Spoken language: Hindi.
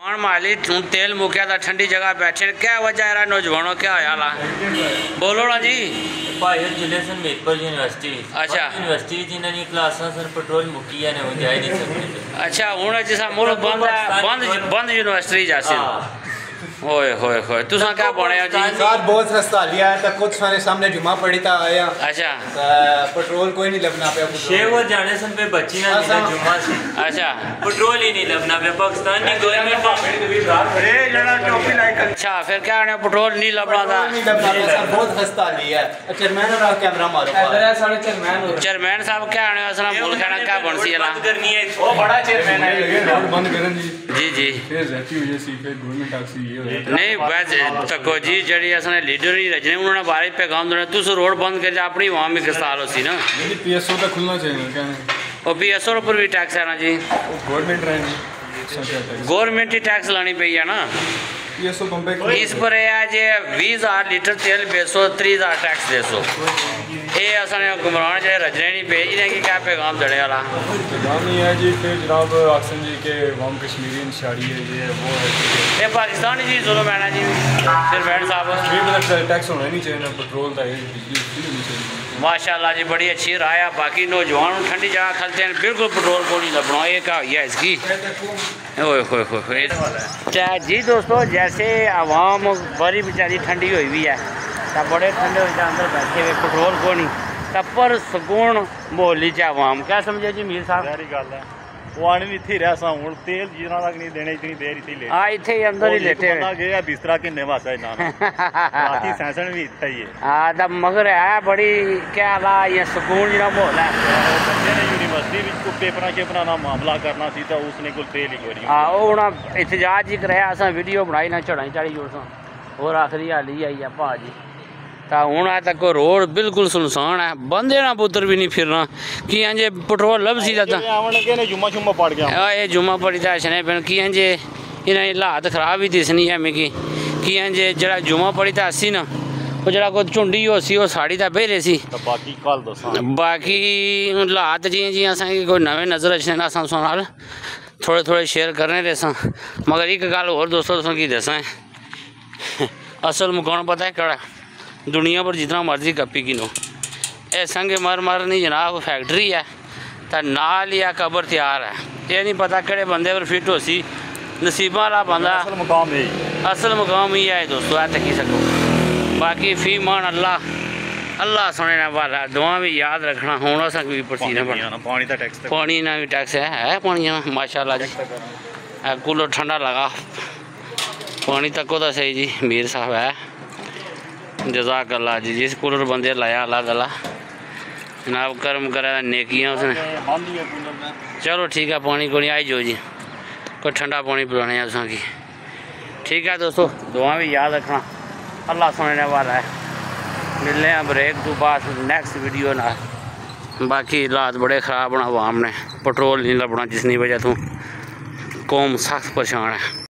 माली तेल मुक्या था ठंडी जगह बैठे क्या वजह है नौजवानों क्या हाल है बोलो ना जी भाई जिले सन मेरपुर यूनिवर्सिटी अच्छा यूनिवर्सिटी जिन्हां दी क्लासां सन पेट्रोल मुक्की है ने वो जा नहीं सकते अच्छा हुण जिसा मुल्क बंद है बंद यूनिवर्सिटी जासी ओए होए होए तुसा क्या बने हो जी साथ बहुत सस्ता लिया है तो कुछ सारे सामने जुमा पड़ी था आया अच्छा पेट्रोल कोई नहीं लबना पे शेवर जाने सन पे बच्ची ना जुमा से अच्छा पेट्रोल ही नहीं लबना पे पाकिस्तान की गवर्नमेंट अच्छा फिर क्या है पेट्रोल नहीं लबना था सर बहुत सस्ता लिया है चेयरमैन और कैमरा मारो चेयरमैन साहब क्या है असला मुल्क है क्या बन सी है करनी है वो बड़ा चेयरमैन है बंद करन जी जी फिर रहती हुई सी फिर गवर्नमेंट टैक्स ये नहीं वैसे तको जी जड़ी असने लीडर ही रजने उन्होंने बारे पैगाम देना तुस रोड बंद कर अपनी वहां में किस्ताल होसी ना नहीं पीएसओ का खुलना चाहिए कहने और पीएसओ पर भी टैक्स है ना जी गवर्नमेंट रहनी गवर्नमेंट ही टैक्स लानी पई है ना पीएसओ पंप इस पर है जे 20,000 लीटर तेल बेचो 30,000 टैक्स देसो ये असने गुमरान जे रजने नहीं पे इन्हें की क्या पैगाम देने वाला पैगाम नहीं है जी फिर जनाब आसन जी के वाम कश्मीरी इंशारी है ये वो है ये पाकिस्तानी जी जुल्म है ना जी चेयरमैन साहब टैक्स होना नहीं चाहिए पेट्रोल का बिजली होनी चाहिए माशाल्लाह जी बड़ी अच्छी राय है बाकी नौजवान ठंडी जगह खलते हैं बिल्कुल पेट्रोल को नहीं लबना ये क्या है इसकी जी दोस्तों जैसे आवाम बड़ी बेचारी ठंडी हुई भी है तो बड़े ठंडे हो अंदर बैठे हुए पेट्रोल को नहीं तब पर सुकून मोहल्ली च आवाम क्या समझे जी मीर साहब सारी गल है वो आने भी इतने रहा सा हूँ तेल जिन्हों तक नहीं देने इतनी देर इतनी लेट हाँ इतने अंदर ही लेटे हुए गया बिस्तरा किन्ने वास्ता इना राती सैसन भी इतना ही है हाँ तब मगर है बड़ी क्या ला ये सुकून जो माहौल है बच्चे ने यूनिवर्सिटी में को पेपर के अपना मामला करना सी तो उसने कोई तेल ही कोई हाँ वो हूँ एहतजाज ही कराया अस वीडियो बनाई ना चढ़ाई चाड़ी जोड़ और आखिरी हाली आई है भाजी तो हूँ तक रोड बिल्कुल सुनसान है बंदे ना पुत्र भी नहीं फिरना कि जे पेट्रोल लब सी जाता जुम्मा शुम्मा पड़ गया ये जुम्मा पड़ी था छने पेन कि जे इन्हें हालात खराब ही दिसनी है मिगी कि जे जरा जुम्मा पड़ी था अस्सी ना वो जरा कोई झुंडी हो सी वो साड़ी था बेरे सी बाकी कल दसा बाकी हालात जियां जियां असें कोई नवे नज़र अच्छे ना असां नाल थोड़े थोड़े शेयर करने रेसा मगर एक गल होर दोस्तों तुसें की दसां असल मुकान पता है केड़ा दुनिया पर जितना मर्जी कपी गिनो ए संगे मर नहीं जनाब फैक्ट्री है तो नाल ही कबर तैयार है ये नहीं पता केड़े बंदे पर फिट हो सी नसीबा वाला बंदा असल मुकाम ही है दोस्तों है तकी सको बाकी फी मान अल्लाह अल्लाह सुने वाला दुआ भी याद रखना होना सा भी पसीना पानी ना भी टैक्स है पानी माशाल्लाह जी कूलर ठंडा लगा पानी तक तो सही जी मीर साहब है जज़ाक अल्लाह जी जिस कूलर बंदे लाया अल्लाह ताला जनाब कर्म करा नेकियां उसने चलो ठीक है पानी को नहीं आई जो जी कोई ठंडा पानी पिलाने उसा की ठीक है दोस्तों दुआ भी याद रखना अल्लाह सुनने वाला है मिलने हैं ब्रेक तो बाद नेक्स्ट वीडियो ना बाकी हालात बड़े ख़राब होना आवाम ने पेट्रोल नहीं लभना जिसकी वजह तो कौम सख्त परेशान है।